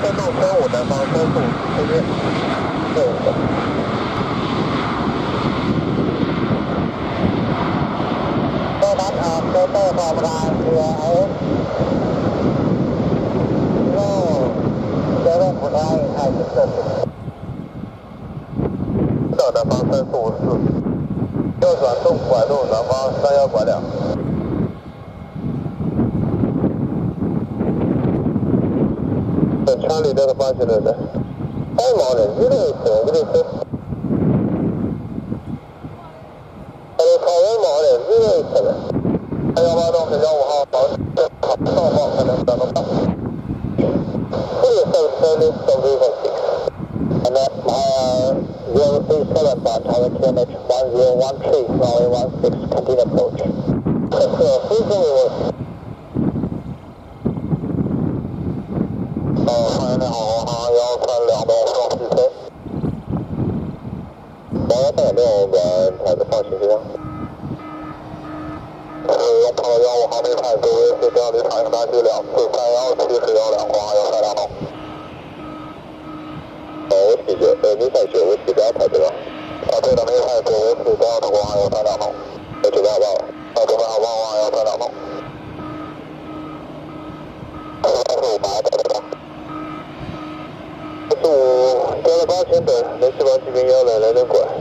路偏5南方深度这边对。到达场收到报不开，CIO。前面不开，开始测试。到南方3454，右转东拐路南方31拐2。Charlie Delta 8现在在。Hi morning, good evening, good evening. Hello, Korean morning, good evening. 118动115号，上报可能等到。Please stay service from River 6. And that's my 037 by tower QNH 1013, runway 16, continue approach. So, frequently was. 欢迎你好，航132栋双起飞。316本台的放行机量。用炮15航内派，各位是标离场应大机2次31710黄航132栋。我记着，你在9我记标台对吧？对的，没派，各位是标的黄航132栋。我记标好了，准备好黄航132栋。500对吧？45标了8000本，联系班机兵100来点拐。